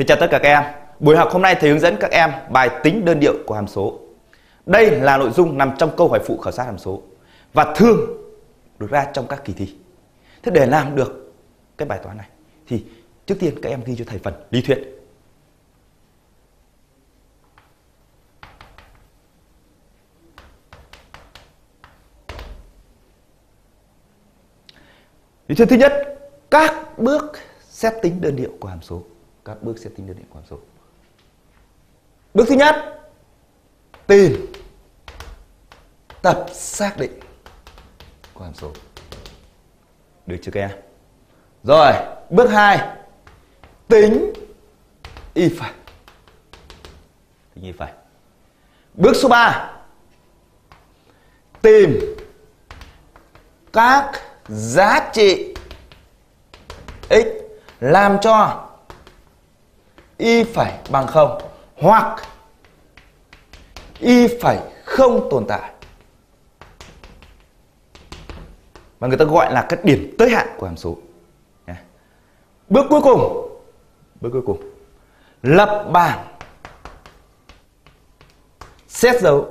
Thì chào tất cả các em. Buổi học hôm nay thầy hướng dẫn các em bài tính đơn điệu của hàm số. Đây là nội dung nằm trong câu hỏi phụ khảo sát hàm số và thường được ra trong các kỳ thi. Thế để làm được cái bài toán này thì trước tiên các em ghi cho thầy phần lý thuyết. Lý thuyết thứ nhất, các bước xét tính đơn điệu của hàm số. Các bước xét tính đơn điệu của hàm số. Bước thứ nhất, tìm tập xác định của hàm số. Được chưa các em? Rồi, bước 2, tính y phẩy. Tính y phẩy. Bước số 3, tìm các giá trị x làm cho y phẩy bằng 0 hoặc y phẩy không tồn tại. Mà người ta gọi là cái điểm tới hạn của hàm số. Bước cuối cùng, lập bảng xét dấu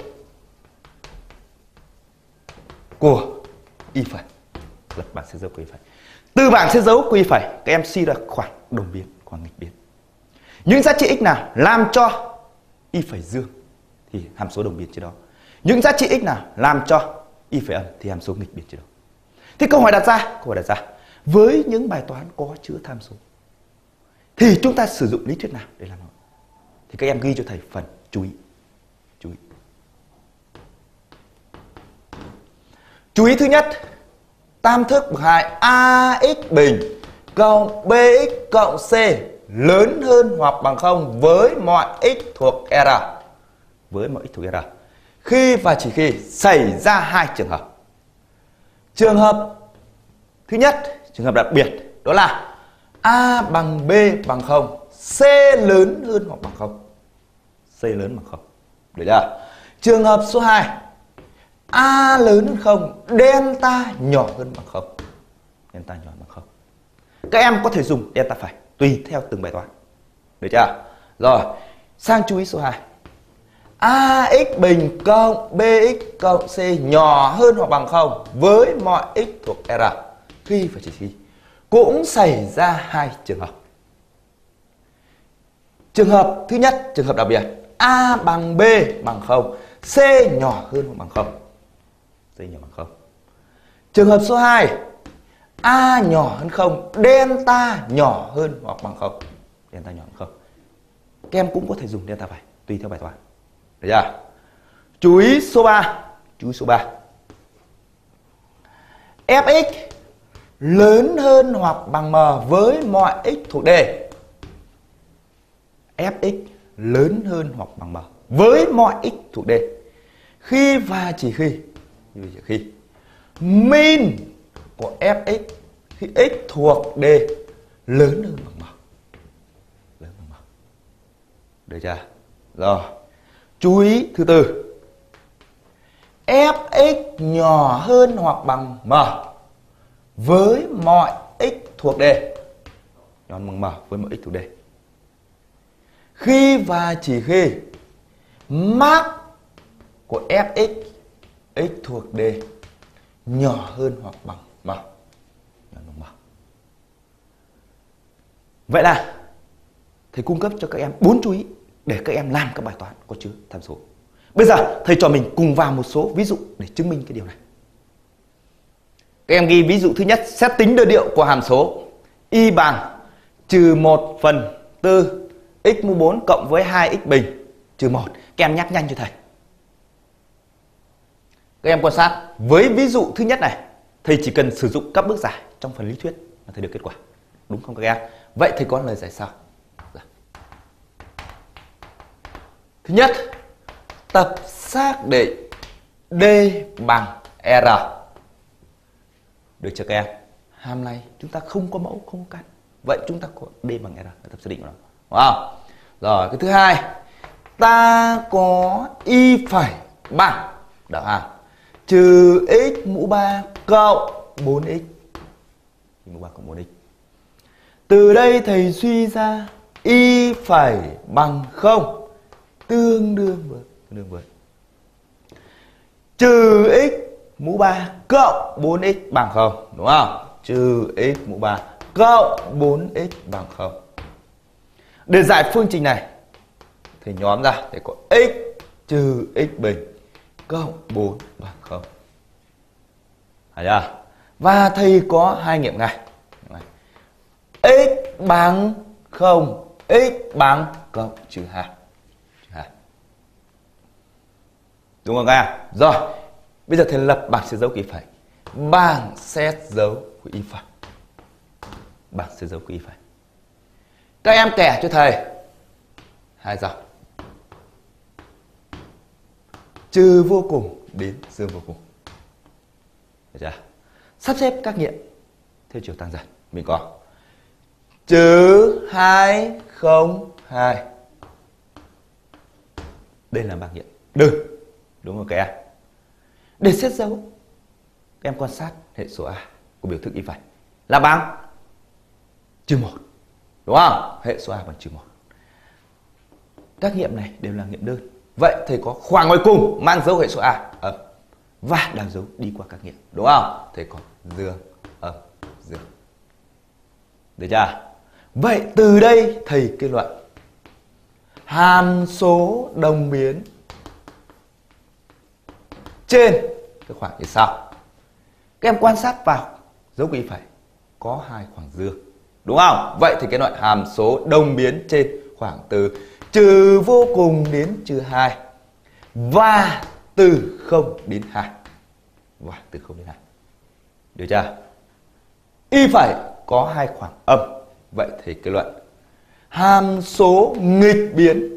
của y phẩy. Lập bảng xét dấu của y phẩy. Từ bảng xét dấu của y phẩy các em suy ra khoảng đồng biến, khoảng nghịch biến. Những giá trị x nào làm cho y phẩy dương thì hàm số đồng biến trên đó. Những giá trị x nào làm cho y phẩy âm thì hàm số nghịch biến trên đó. Thì câu hỏi đặt ra, với những bài toán có chứa tham số thì chúng ta sử dụng lý thuyết nào để làm nó? Thì các em ghi cho thầy phần chú ý. Chú ý thứ nhất, tam thức bậc 2 ax bình cộng bx cộng c lớn hơn hoặc bằng 0 với mọi x thuộc R. Với mọi x thuộc R. Khi và chỉ khi xảy ra hai trường hợp. Trường hợp thứ nhất, trường hợp đặc biệt, đó là A bằng B bằng 0, C lớn hơn hoặc bằng 0. C lớn bằng 0. Được chưa? Trường hợp số 2, A lớn hơn 0, delta nhỏ hơn bằng 0. Delta nhỏ hơn bằng 0. Các em có thể dùng delta phẩy tùy theo từng bài toán. Được chưa? Rồi, sang chú ý số 2. AX bình cộng BX cộng C nhỏ hơn hoặc bằng 0 với mọi x thuộc R. Khi và chỉ khi cũng xảy ra hai trường hợp. Trường hợp thứ nhất, trường hợp đặc biệt, A bằng B bằng 0, C nhỏ hơn hoặc bằng 0. C nhỏ bằng 0. Trường hợp số 2, A nhỏ hơn 0, delta nhỏ hơn hoặc bằng 0. Delta nhỏ hơn 0. Các em cũng có thể dùng delta phẩy tùy theo bài toán. Được chưa? Chú ý số 3. Fx lớn hơn hoặc bằng m với mọi x thuộc D. Fx lớn hơn hoặc bằng m với mọi x thuộc D. Khi và chỉ khi min của Fx khi x thuộc D lớn hơn bằng m. Lớn bằng m. Được chưa? Rồi. Chú ý thứ tư. Fx nhỏ hơn hoặc bằng m với mọi x thuộc D. Nhỏ hơn bằng m với mọi x thuộc D. Khi và chỉ khi mác của Fx x thuộc D nhỏ hơn hoặc bằng m. Nhỏ hơn bằng m. Vậy là thầy cung cấp cho các em 4 chú ý để các em làm các bài toán có chứa tham số. Bây giờ thầy cho mình cùng vào một số ví dụ để chứng minh cái điều này. Các em ghi ví dụ thứ nhất, xét tính đơn điệu của hàm số y bằng trừ 1/4 x mũ 4 cộng với 2x bình trừ 1. Các em nhắc nhanh cho thầy. Các em quan sát, với ví dụ thứ nhất này, thầy chỉ cần sử dụng các bước giải trong phần lý thuyết là thầy được kết quả. Đúng không các em? Vậy thầy có lời giải sau. Thứ nhất, tập xác định D bằng R. Được chưa các em? Hàm này chúng ta không có mẫu, không có căn. Vậy chúng ta có D bằng R là tập xác định của nó. Đúng không? Rồi, cái thứ hai, ta có y phẩy bằng đạo hàm trừ x mũ 3 cộng 4x. Mũ 3 cộng 4x. Từ đây thầy suy ra y phẩy bằng 0 tương đương với trừ x mũ 3 cộng 4x bằng 0, đúng không? Trừ x mũ 3 cộng 4x bằng 0. Để giải phương trình này thì nhóm ra để có x trừ x bình cộng 4 bằng 0. Thấy chưa? Và thầy có hai nghiệm ngay. X bằng 0, x bằng cộng trừ 2. Đúng không các em? Rồi, bây giờ thầy lập bảng xếp dấu của y phẩy. Bảng xếp dấu của y phẩy. Bảng xếp dấu của y phẩy. Các em kẻ cho thầy hai dòng. Trừ vô cùng đến dương vô cùng. Được chưa? Sắp xếp các nghiệm theo chiều tăng dần. Mình có trừ 2, 0, 2. Đây là bảng nghiệm đơn. Đúng không các em? Để xếp dấu, các em quan sát hệ số A của biểu thức y phẩy là bằng trừ 1. Đúng không? Hệ số A bằng trừ 1. Các nghiệm này đều là nghiệm đơn. Vậy thầy có khoảng ngoài cùng mang dấu hệ số A âm và đảo dấu đi qua các nghiệm. Đúng không? Thầy có dương, âm, dương. Được chưa? Vậy từ đây thầy kết luận hàm số đồng biến trên cái khoảng như sau. Các em quan sát vào dấu của y phẩy có hai khoảng dương. Đúng không? Vậy thì cái loại hàm số đồng biến trên khoảng từ trừ vô cùng đến trừ 2 và từ 0 đến 2. Và từ 0 đến 2. Được chưa? Y phẩy có hai khoảng âm. Vậy thì kết luận hàm số nghịch biến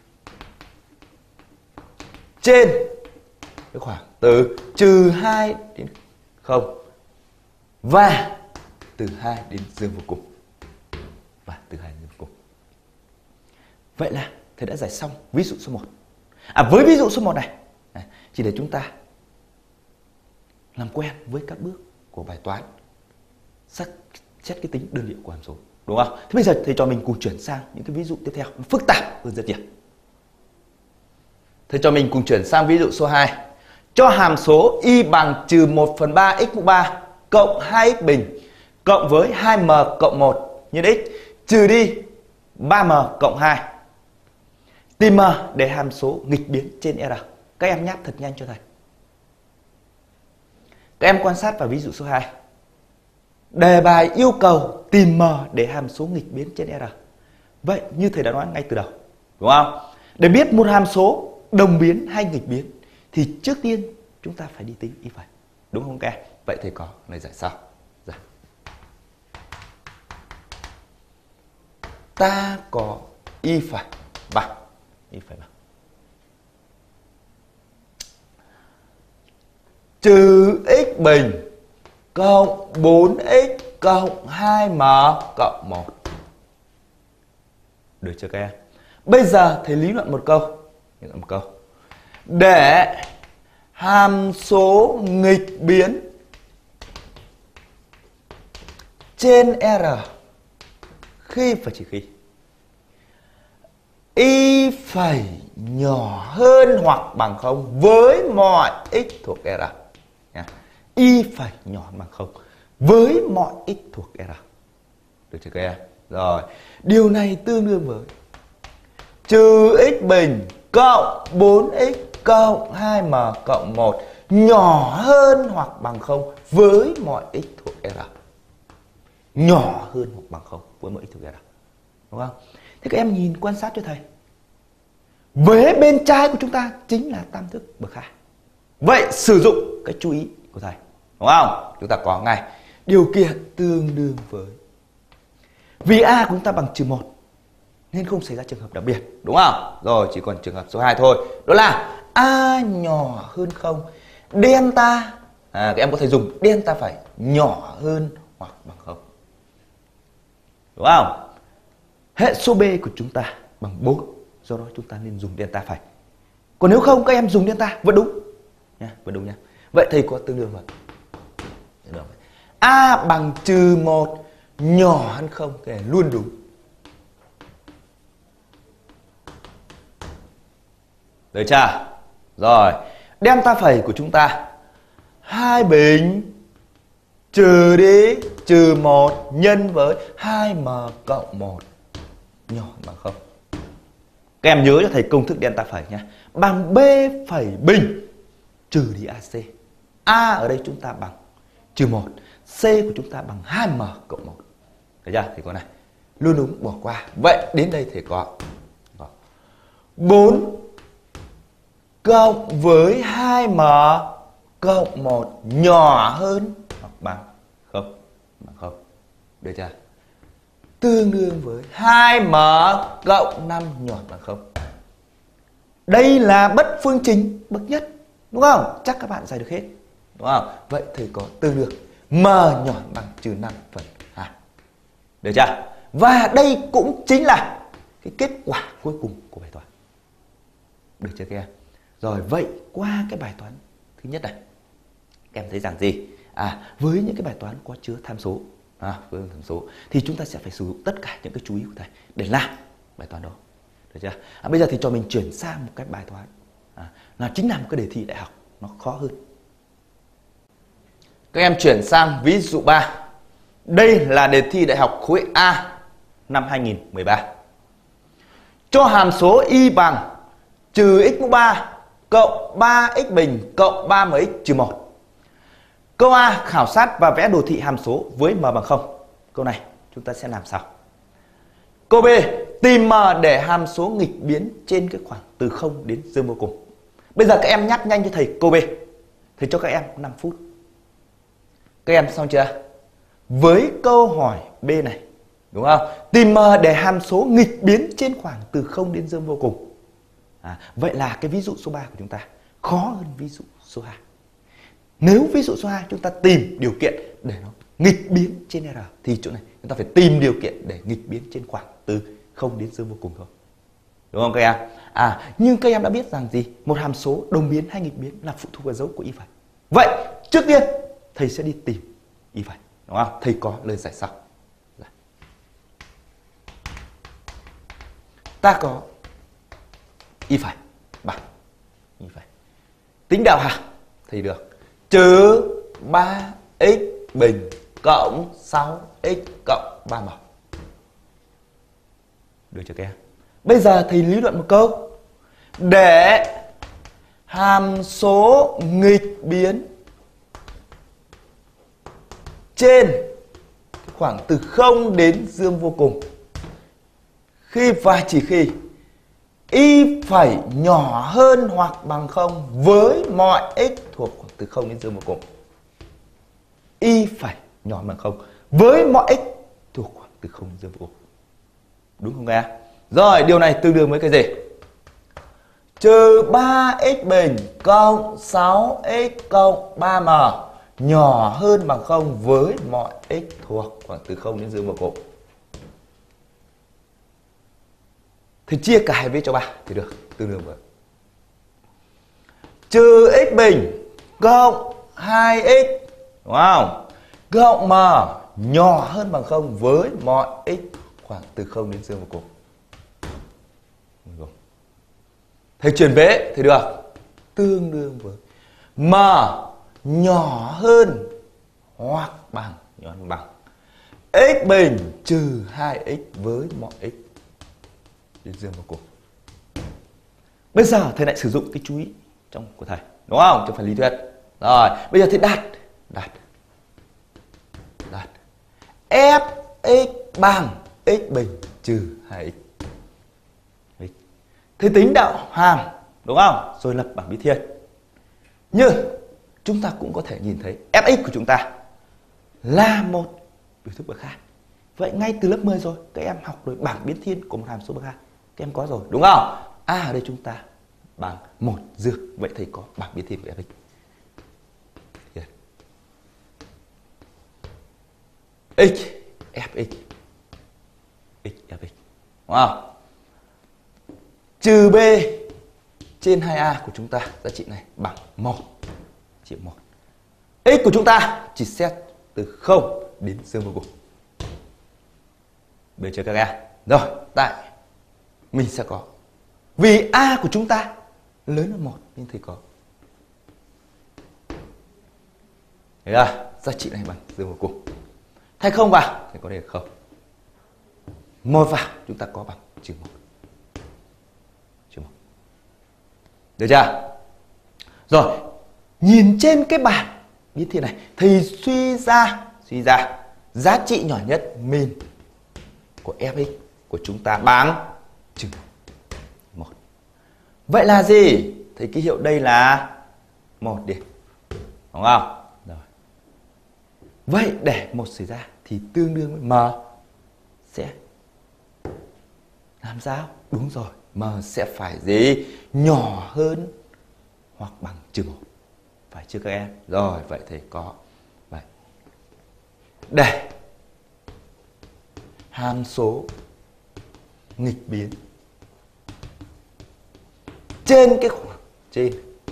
trên cái khoảng từ trừ 2 đến 0 và từ 2 đến dương vô cùng. Và từ 2 đến dương vô cùng. Vậy là thầy đã giải xong ví dụ số 1. Với ví dụ số 1 này chỉ để chúng ta làm quen với các bước của bài toán xét cái tính đơn điệu của hàm số. Đúng không? Thế bây giờ thầy cho mình cùng chuyển sang những cái ví dụ tiếp theo phức tạp hơn rất nhiều. Thầy cho mình cùng chuyển sang ví dụ số 2. Cho hàm số y bằng trừ 1/3 x mũ 3 cộng 2x bình cộng với 2m cộng 1 nhân x trừ đi 3m cộng 2. Tìm m để hàm số nghịch biến trên R. Các em nháp thật nhanh cho thầy. Các em quan sát vào ví dụ số 2. Đề bài yêu cầu tìm m để hàm số nghịch biến trên R. Vậy như thầy đã nói ngay từ đầu, đúng không? Để biết một hàm số đồng biến hay nghịch biến thì trước tiên chúng ta phải đi tính y phẩy. Đúng không các em? Vậy thầy có lời giải sau. Dạ. Ta có y phẩy bằng trừ x bình cộng 4x cộng 2m cộng 1. Được chưa các em? Bây giờ thầy lý luận một câu. Để hàm số nghịch biến trên R khi và chỉ khi y phẩy nhỏ hơn hoặc bằng 0 với mọi x thuộc R. Y phẩy nhỏ hơn bằng 0 với mọi x thuộc R. Được chưa các em? Rồi, điều này tương đương với trừ x bình cộng 4x cộng 2m cộng 1 nhỏ hơn hoặc bằng 0 với mọi x thuộc R. Nhỏ hơn hoặc bằng 0 với mọi x thuộc R. Đúng không? Thế các em nhìn quan sát cho thầy. Vế bên trái của chúng ta chính là tam thức bậc 2. Vậy sử dụng cái chú ý của thầy. Đúng không? Chúng ta có ngay điều kiện tương đương với. Vì A của chúng ta bằng trừ 1 nên không xảy ra trường hợp đặc biệt. Đúng không? Rồi chỉ còn trường hợp số 2 thôi. Đó là A nhỏ hơn 0. Delta. Các em có thể dùng delta phải nhỏ hơn hoặc bằng 0. Đúng không? Hệ số B của chúng ta bằng 4. Do đó chúng ta nên dùng delta phải. Còn nếu không các em dùng delta vẫn đúng. Vẫn đúng nha. Vậy thầy có tương đương vậy. A bằng trừ 1 nhỏ hơn 0. Cái này luôn đúng. Được chưa? Rồi, delta phẩy của chúng ta 2 bình trừ đi trừ 1 nhân với 2m cộng 1 nhỏ bằng 0. Các em nhớ cho thầy công thức delta phẩy nhé. Bằng B phẩy bình trừ đi AC. A ở đây chúng ta bằng trừ 1, C của chúng ta bằng 2m cộng 1. Được chưa? Thì có này. Luôn đúng bỏ qua. Vậy đến đây thì có 4 cộng với 2m cộng 1 nhỏ hơn hoặc bằng 0. Bằng 0. Được chưa? Tương đương với 2m cộng 5 nhỏ bằng 0. Đây là bất phương trình bậc nhất. Đúng không? Chắc các bạn giải được hết. Đúng không? Vậy thì có tương đương m nhỏ bằng trừ 5 phần 2. Được chưa? Và đây cũng chính là cái kết quả cuối cùng của bài toán. Được chưa các em? Rồi vậy qua cái bài toán thứ nhất này, các em thấy rằng gì? Với những cái bài toán có chứa tham số, với tham số thì chúng ta sẽ phải sử dụng tất cả những cái chú ý của thầy để làm bài toán đó. Được chưa? Bây giờ thì cho mình chuyển sang một cái bài toán là chính là một cái đề thi đại học nó khó hơn. Các em chuyển sang ví dụ 3. Đây là đề thi đại học khối A năm 2013. Cho hàm số y bằng trừ x mũ 3 cộng 3x bình cộng 3mx trừ 1. Câu A khảo sát và vẽ đồ thị hàm số với m bằng 0. Câu này chúng ta sẽ làm sao? Câu B tìm m để hàm số nghịch biến trên cái khoảng từ 0 đến dương vô cùng. Bây giờ các em nhắc nhanh cho thầy câu B. Thầy cho các em 5 phút. Các em xong chưa? Với câu hỏi B này, đúng không? Tìm m để hàm số nghịch biến trên khoảng từ 0 đến dương vô cùng. Vậy là cái ví dụ số 3 của chúng ta khó hơn ví dụ số 2. Nếu ví dụ số 2 chúng ta tìm điều kiện để nó nghịch biến trên R thì chỗ này chúng ta phải tìm điều kiện để nghịch biến trên khoảng từ 0 đến dương vô cùng thôi. Đúng không các em? Nhưng các em đã biết rằng gì? Một hàm số đồng biến hay nghịch biến là phụ thuộc vào dấu của y phẩy. Vậy trước tiên thầy sẽ đi tìm y phẩy, đúng không? Thầy có lời giải sau. Ta có y phẩy bằng y phẩy tính đạo hàm thì được trừ 3x bình cộng 6x cộng 3m. Được chưa các em? Bây giờ thầy lý luận một câu. Để hàm số nghịch biến trên khoảng từ 0 đến dương vô cùng khi và chỉ khi y phẩy nhỏ hơn hoặc bằng 0 với mọi x thuộc khoảng từ 0 đến dương vô cùng. Y phẩy nhỏ bằng 0 với mọi x thuộc khoảng từ 0 đến dương vô cùng. Đúng không các em? Rồi, điều này tương đương với cái gì? Trừ 3x bình cộng 6x cộng 3m nhỏ hơn bằng 0 với mọi x thuộc khoảng từ 0 đến dương vô cùng. Thì chia cả hai vế cho 3 thì được, tương đương với trừ x bình cộng 2x, đúng không? Cộng m nhỏ hơn bằng 0 với mọi x khoảng từ 0 đến dương vô cùng. Thầy chuyển vế thì được, tương đương với m nhỏ hơn hoặc bằng x bình trừ 2x với mọi x đến dương vô cùng. Bây giờ thầy lại sử dụng cái chú ý trong của thầy, đúng không? Trong phần lý thuyết. Rồi, bây giờ thầy đặt fx bằng x bình trừ 2x. Thầy tính đạo hàm, đúng không? Rồi lập bảng bí thiên. Nhưng chúng ta cũng có thể nhìn thấy fx của chúng ta là một biểu thức bậc 2. Vậy ngay từ lớp 10 rồi, các em học rồi bảng biến thiên của một hàm số bậc 2. Các em có rồi, đúng không? A ở đây chúng ta bằng 1 dương. Vậy thầy có bảng biến thiên của fx. X fx. X fx. Đúng không? Trừ b trên 2a của chúng ta, giá trị này bằng 1. Chỉ 1. X của chúng ta chỉ xét từ 0 đến dương vô cùng. Được chưa các em? Rồi, tại mình sẽ có vì a của chúng ta lớn hơn 1 nên thầy có. Đấy là giá trị này bằng dương vô cùng. Thay không vào thì có đề 0. 1 vào chúng ta có bằng trừ 1. Trừ 1. Được chưa? Rồi, nhìn trên cái bảng biến thiên này, thầy suy ra giá trị nhỏ nhất min của fx của chúng ta bằng trừ 1. Vậy là gì? Thầy ký hiệu đây là 1 đi. Đúng không? Rồi. Vậy để 1 xảy ra thì tương đương với m sẽ làm sao? Đúng rồi, m sẽ phải gì? Nhỏ hơn hoặc bằng trừ 1. Phải chưa các em? Rồi, vậy thầy có vậy. Để hàm số nghịch biến trên cái khoảng trên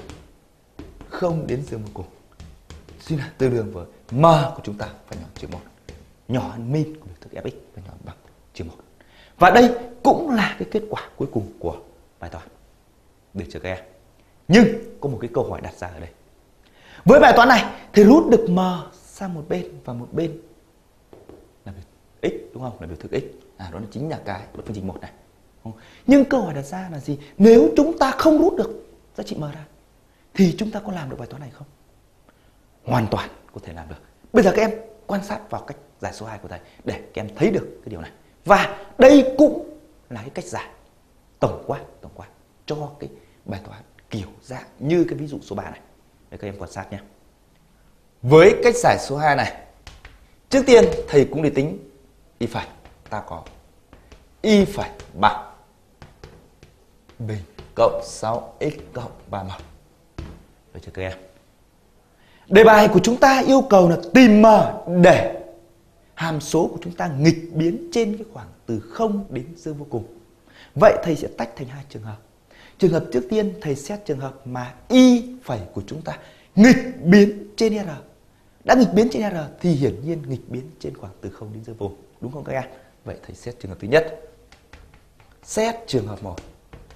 0 đến dương vô cùng xin là tương đương với m của chúng ta phải nhỏ trừ 1, nhỏ hơn min của biểu thức fx và nhỏ bằng trừ 1. Và đây cũng là cái kết quả cuối cùng của bài toán. Được chưa các em? Nhưng có một cái câu hỏi đặt ra ở đây. Với bài toán này thì rút được m sang một bên và một bên là biểu x, đúng không? Là biểu thức x. Đó là chính là cái phương trình 1 này. Nhưng câu hỏi đặt ra là gì? Nếu chúng ta không rút được giá trị m ra thì chúng ta có làm được bài toán này không? Hoàn toàn có thể làm được. Bây giờ các em quan sát vào cách giải số 2 của thầy để các em thấy được cái điều này. Và đây cũng là cái cách giải tổng quát cho cái bài toán kiểu dạng như cái ví dụ số 3 này. Để các em quan sát nhé. Với cách giải số 2 này, trước tiên thầy cũng đi tính y phẩy. Ta có y phẩy bằng bình cộng 6x cộng 3m. Được chưa các em? Đề bài của chúng ta yêu cầu là tìm m để hàm số của chúng ta nghịch biến trên cái khoảng từ 0 đến dương vô cùng. Vậy thầy sẽ tách thành 2 trường hợp. Trường hợp trước tiên thầy xét trường hợp mà y phẩy của chúng ta nghịch biến trên r. Đã nghịch biến trên r thì hiển nhiên nghịch biến trên khoảng từ 0 đến dương vô, đúng không các em? Vậy thầy xét trường hợp thứ nhất. Xét trường hợp 1.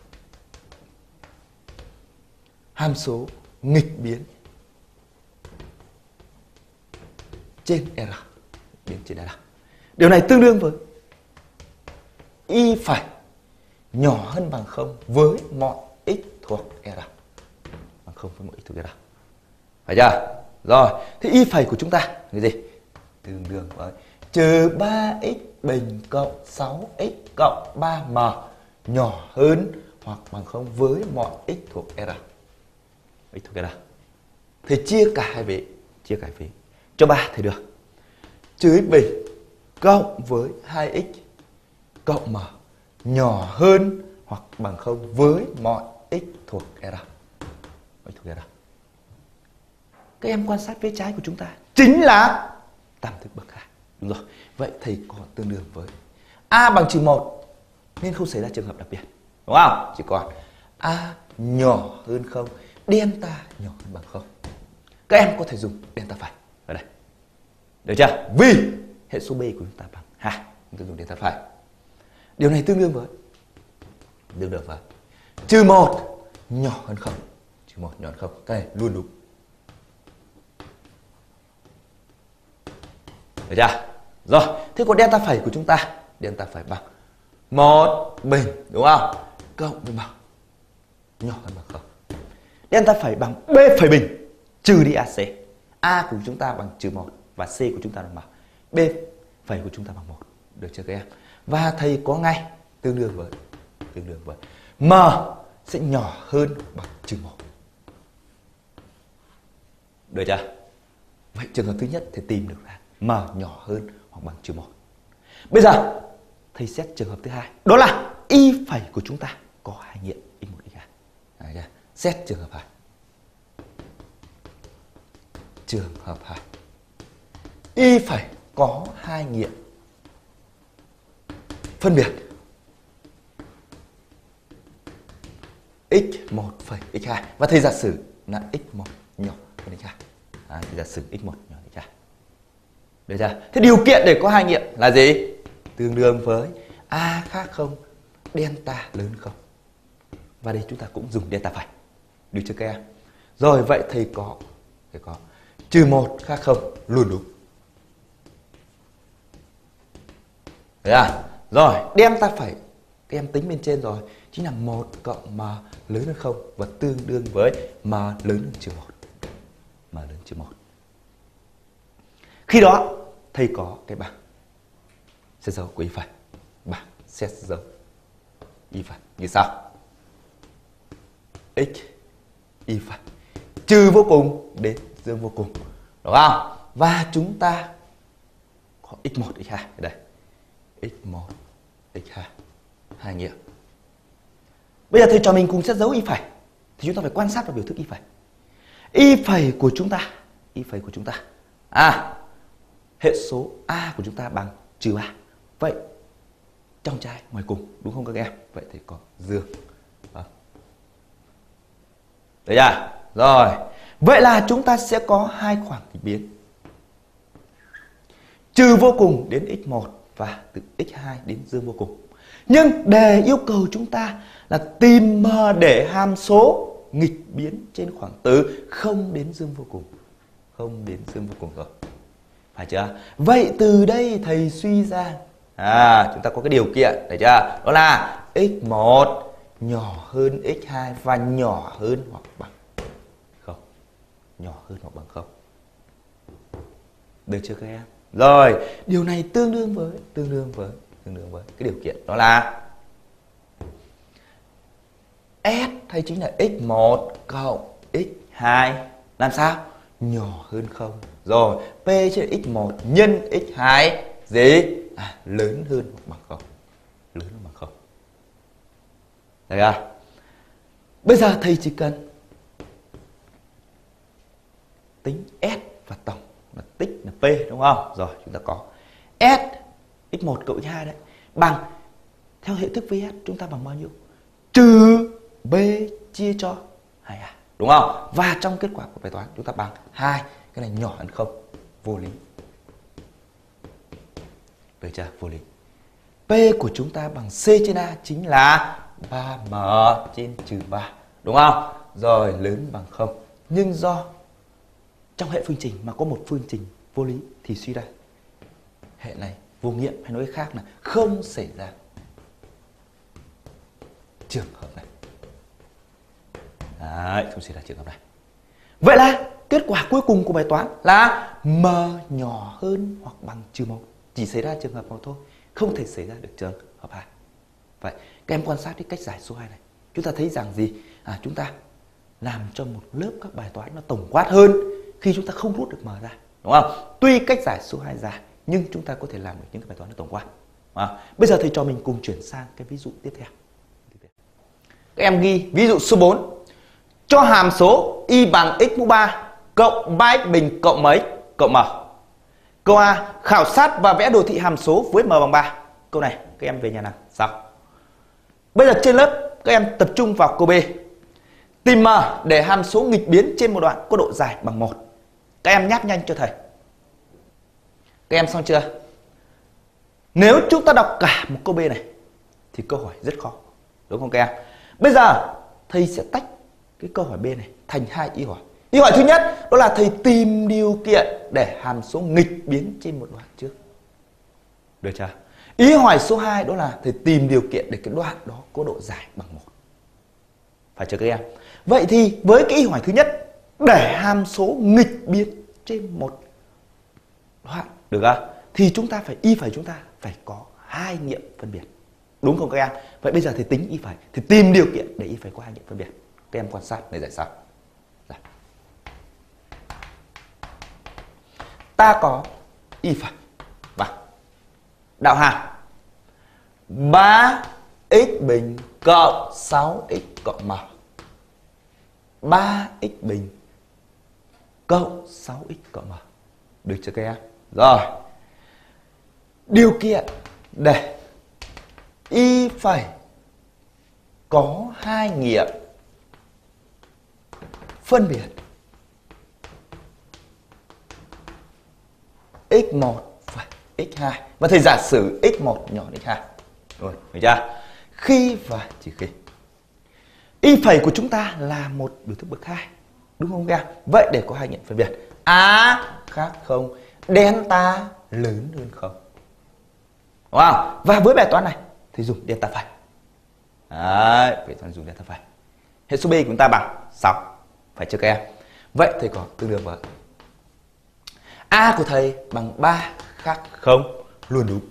Hàm số nghịch biến trên r, biến trên r. Điều này tương đương với y phẩy nhỏ hơn bằng 0 với mọi x thuộc r. Bằng 0 với mọi x thuộc r. Phải chưa? Rồi, thì y phẩy của chúng ta là cái gì? Tương đương với trừ 3x bình cộng 6x cộng 3m nhỏ hơn hoặc bằng 0 với mọi x thuộc r. X thuộc r. Thì chia cả hai vế, cho 3 thì được. Trừ x bình cộng với 2x cộng m nhỏ hơn hoặc bằng 0 với mọi x thuộc r. X thuộc r. Các em quan sát vế trái của chúng ta chính là tam thức bậc 2. Đúng rồi. Vậy thầy còn tương đương với a bằng trừ 1 nên không xảy ra trường hợp đặc biệt. Đúng không? Chỉ còn a nhỏ hơn 0, delta nhỏ hơn bằng 0. Các em có thể dùng delta phẩy ở đây. Được chưa? Vì hệ số b của chúng ta bằng 2, chúng ta dùng delta phẩy. Điều này tương đương với trừ 1 nhỏ hơn 0. Trừ 1 nhỏ hơn 0. Cái này luôn đúng. Được chưa? Rồi, thế còn delta phẩy của chúng ta, delta phẩy bằng 1 bình, đúng không? Cộng với m nhỏ hơn bằng 0. Delta phẩy bằng b phẩy bình trừ đi ac. A của chúng ta bằng trừ 1 và c của chúng ta bằng m. B phẩy của chúng ta bằng 1. Được chưa các em? Và thầy có ngay tương đương với m sẽ nhỏ hơn bằng trừ 1. Được chưa? Vậy trường hợp thứ nhất thì tìm được là m nhỏ hơn hoặc bằng trừ 1. Bây giờ thầy xét trường hợp thứ hai, đó là y phẩy của chúng ta có hai nghiệm x1 x2. Xét trường hợp 2. Trường hợp 2. Y phẩy có hai nghiệm phân biệt x1 phẩy x2 và thầy giả sử là x1 nhỏ hơn x2. Thầy giả sử x1 nhỏ hơn x2. Được chưa? Thế điều kiện để có hai nghiệm là gì? Tương đương với a khác 0, delta lớn 0. Và đây chúng ta cũng dùng delta phẩy. Được chưa các em? Rồi vậy thầy có trừ 1 khác 0 luôn đúng. Đấy à? Rồi đem ta phải các em tính bên trên rồi, chính là 1 cộng m lớn hơn 0 và tương đương với m lớn hơn trừ 1. M lớn trừ 1. Khi đó thầy có cái bảng xét dấu của y phẩy. Bảng xét dấu y phẩy như sau. X y phẩy trừ vô cùng đến dương vô cùng, đúng không? Và chúng ta có x1 x2 ở đây. X1 x2 hai nghiệm. Bây giờ thầy cho mình cùng xét dấu y phẩy thì chúng ta phải quan sát vào biểu thức y phẩy. Y phẩy của chúng ta hệ số a của chúng ta bằng trừ 3. Vậy trong trái ngoài cùng, đúng không các em? Vậy thì có dương. Đấy à? Rồi. Vậy là chúng ta sẽ có hai khoảng nghịch biến. Trừ vô cùng đến x1 và từ x2 đến dương vô cùng. Nhưng đề yêu cầu chúng ta là tìm m để hàm số nghịch biến trên khoảng từ 0 đến dương vô cùng. 0 đến dương vô cùng rồi. Phải chưa? Vậy từ đây thầy suy ra chúng ta có cái điều kiện, thấy chưa? Đó là x1 nhỏ hơn x2 và nhỏ hơn hoặc bằng 0. Nhỏ hơn hoặc bằng 0. Được chưa các em? Rồi, điều này tương đương với cái điều kiện đó là S hay chính là x1 cộng x2 làm sao? Nhỏ hơn 0. Rồi, P trên x1 nhân x2 gì? Lớn hơn hoặc bằng 0. Lớn hơn bằng 0. Đấy à? Bây giờ thầy chỉ cần tính S và tổng là tích là P, đúng không? Rồi, chúng ta có S x1 cộng x2 đấy bằng, theo hệ thức VS chúng ta bằng bao nhiêu? Trừ B chia cho 2A, đúng không? Và trong kết quả của bài toán chúng ta bằng 2, cái này nhỏ hơn 0, vô lý. Được chưa? Vô lý. P của chúng ta bằng C trên A chính là 3m trên trừ 3, đúng không? Rồi lớn bằng 0. Nhưng do trong hệ phương trình mà có một phương trình vô lý thì suy ra hệ này vô nghiệm, hay nói khác là không xảy ra trường hợp này. Đấy, không xảy ra trường hợp này. Vậy là kết quả cuối cùng của bài toán là m nhỏ hơn hoặc bằng trừ 1. Chỉ xảy ra trường hợp 1 thôi, không thể xảy ra được trường hợp 2. Vậy các em quan sát cái cách giải số 2 này, chúng ta thấy rằng gì? Chúng ta làm cho một lớp các bài toán nó tổng quát hơn khi chúng ta không rút được m ra, đúng không? Tuy cách giải số 2 dài nhưng chúng ta có thể làm được những cái bài toán nó tổng quát. Bây giờ thầy cho mình cùng chuyển sang cái ví dụ tiếp theo. Các em ghi ví dụ số 4. Cho hàm số y bằng x mũ 3 cộng 3x bình cộng mấy cộng m. Câu A, khảo sát và vẽ đồ thị hàm số với m bằng 3. Câu này các em về nhà làm sao? Bây giờ trên lớp các em tập trung vào câu B. Tìm m để hàm số nghịch biến trên một đoạn có độ dài bằng 1. Các em nháp nhanh cho thầy. Các em xong chưa? Nếu chúng ta đọc cả một câu B này thì câu hỏi rất khó, đúng không các em? Bây giờ thầy sẽ tách cái câu hỏi B này thành hai y hỏi. Y hỏi thứ nhất đó là thầy tìm điều kiện để hàm số nghịch biến trên một đoạn trước. Được chưa? Ý hỏi số 2 đó là thầy tìm điều kiện để cái đoạn đó có độ dài bằng 1. Phải chưa các em? Vậy thì với cái y hỏi thứ nhất, để hàm số nghịch biến trên một đoạn, được không? Thì chúng ta phải chúng ta phải có hai nghiệm phân biệt. Đúng không các em? Vậy bây giờ thầy tính y phẩy thì tìm điều kiện để y phẩy có hai nghiệm phân biệt. Các em quan sát để giải sao. Ta có y phẩy bằng đạo hàm 3x bình cộng 6x cộng m. 3x bình cộng 6x cộng m. Được chưa các em? Rồi. Điều kiện để y phẩy có hai nghiệm phân biệt x1 và x2. Và thầy giả sử x1 nhỏ hơn x2. Rồi, được chưa? Khi và chỉ khi Y phẩy của chúng ta là một biểu thức bậc 2. Đúng không các em? Vậy để có hai nghiệm phân biệt. A khác 0, delta lớn hơn 0. Đúng không? Và với bài toán này thì dùng delta phẩy. Đấy, vậy toán dùng delta phẩy. Hệ số B của chúng ta bằng 6. Phải chưa các em? Vậy thì có tương đương với A của thầy bằng 3 khác 0 luôn đúng.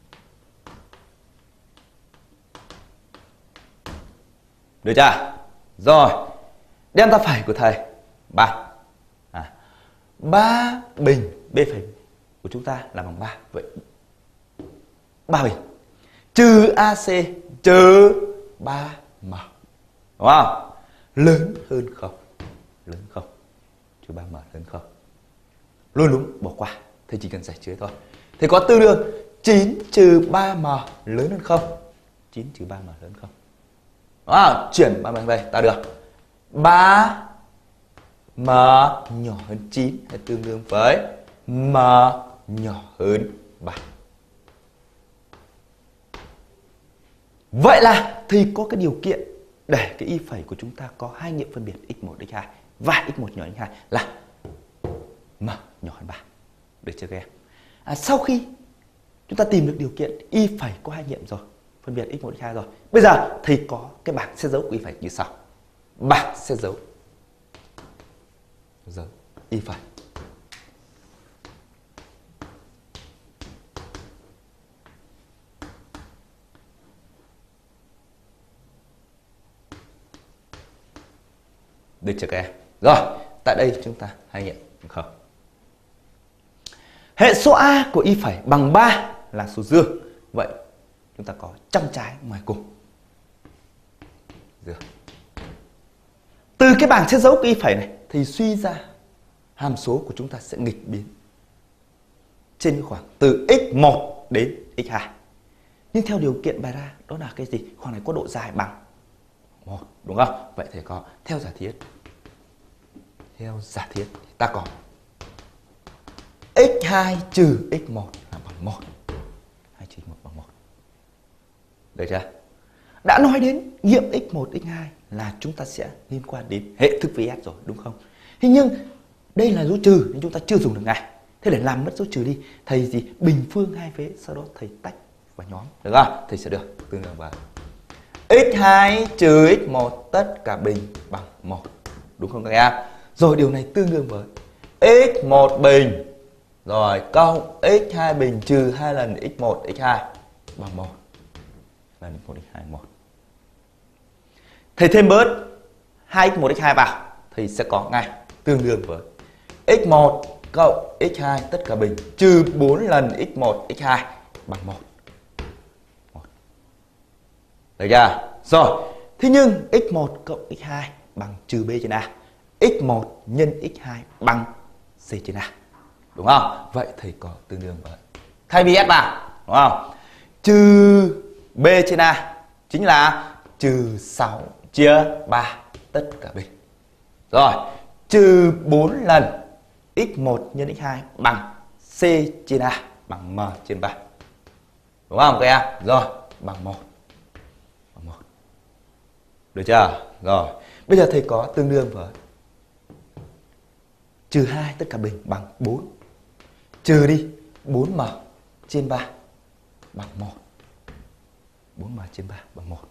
Được chưa? Rồi, delta phẩy của thầy bằng 3 bình B phẩy của chúng ta là bằng 3. Vậy 3 bình trừ AC trừ 3M. Đúng không? Lớn hơn 0. Lớn 0. Trừ 3M lớn 0. Luôn đúng, bỏ qua. Thầy chỉ cần giải chứa thôi. Thì có tương đương 9 trừ 3M lớn hơn 0. 9 trừ 3M lớn hơn 0. Chuyển 3 bằng đây ta được 3M nhỏ hơn 9 hay tương đương với M nhỏ hơn 3. Vậy là thì có cái điều kiện để cái y phẩy của chúng ta có hai nghiệm phân biệt x1 x2 và x1 nhỏ x2 là M nhỏ hơn 3. Được chưa các em? Sau khi chúng ta tìm được điều kiện y phẩy có hai nghiệm rồi, phân biệt x1 x2 rồi, bây giờ thì có cái bảng xét dấu của y phẩy như sau. Bảng xét dấu y phẩy. Được chưa các em? Rồi, tại đây chúng ta hai nghiệm không. Hệ số A của y phẩy bằng 3 là số dương. Vậy chúng ta có trong trái ngoài cùng. Dương. Từ cái bảng xét dấu của y phẩy này thì suy ra hàm số của chúng ta sẽ nghịch biến trên khoảng từ x1 đến x2. Nhưng theo điều kiện bài ra đó là cái gì? Khoảng này có độ dài bằng 1, đúng không? Vậy thì có theo giả thiết. Theo giả thiết ta có x2 trừ x1 là bằng 1. 2 trừ 1 bằng 1. Được chưa? Đã nói đến nghiệm x1, x2 là chúng ta sẽ liên quan đến hệ thức VS rồi, đúng không? Thế nhưng đây là dấu trừ nên chúng ta chưa dùng được ngay. Thế để làm mất dấu trừ đi, thầy gì bình phương hai vế, sau đó thầy tách vào nhóm, được không? Thầy sẽ được tương đương với x2 trừ x1 tất cả bình bằng 1. Đúng không các em? Rồi điều này tương đương với x1 bình rồi cộng x2 bình trừ 2 lần x1 x2 bằng 1. Lần x1 x2 1. Thầy thêm bớt 2x1 x2 vào thì sẽ có ngay tương đương với x1 cộng x2 tất cả bình trừ 4 lần x1 x2 bằng 1. Được chưa? Rồi, thế nhưng x1 cộng x2 bằng trừ b trên a. x1 nhân x2 bằng c trên a. Đúng không? Vậy thầy có tương đương với thay vì s vào, đúng không? Trừ b trên a chính là trừ 6 chia 3 tất cả bình. Rồi, trừ 4 lần x1 nhân x2 bằng c trên a bằng m trên 3. Đúng không các em? Rồi, bằng 1. Bằng 1. Được chưa? Rồi, bây giờ thầy có tương đương với trừ 2 tất cả bình bằng 4. Trừ đi 4m trên 3 bằng 1. 4m trên 3 bằng 1.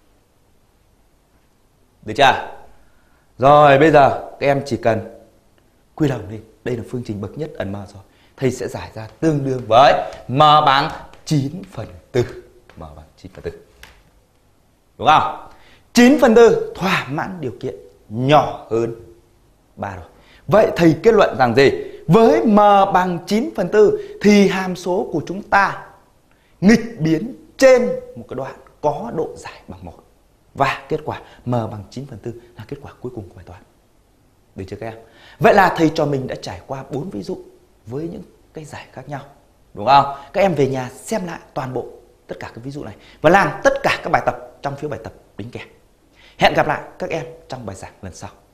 Được chưa? Rồi bây giờ các em chỉ cần quy đồng đi. Đây là phương trình bậc nhất ẩn m rồi. Thầy sẽ giải ra tương đương với m bằng 9/4. M bằng 9/4. Đúng không? 9/4 thỏa mãn điều kiện nhỏ hơn 3 rồi. Vậy thầy kết luận rằng gì? Với m bằng 9/4 thì hàm số của chúng ta nghịch biến trên một cái đoạn có độ dài bằng 1. Và kết quả m bằng 9/4 là kết quả cuối cùng của bài toán. Được chưa các em? Vậy là thầy trò mình đã trải qua 4 ví dụ với những cái giải khác nhau. Đúng không? Các em về nhà xem lại toàn bộ tất cả các ví dụ này và làm tất cả các bài tập trong phiếu bài tập đính kèm. Hẹn gặp lại các em trong bài giảng lần sau.